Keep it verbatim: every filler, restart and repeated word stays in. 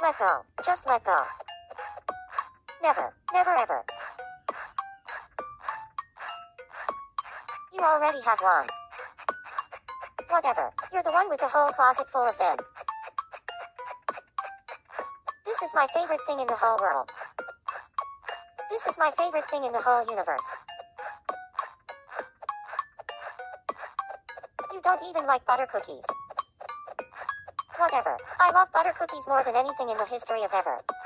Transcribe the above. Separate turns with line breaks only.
Let go. Just let go. Never. Never ever. You already have one. Whatever. You're the one with the whole closet full of them. This is my favorite thing in the whole world. This is my favorite thing in the whole universe. You don't even like butter cookies. Whatever. I love butter cookies more than anything in the history of ever.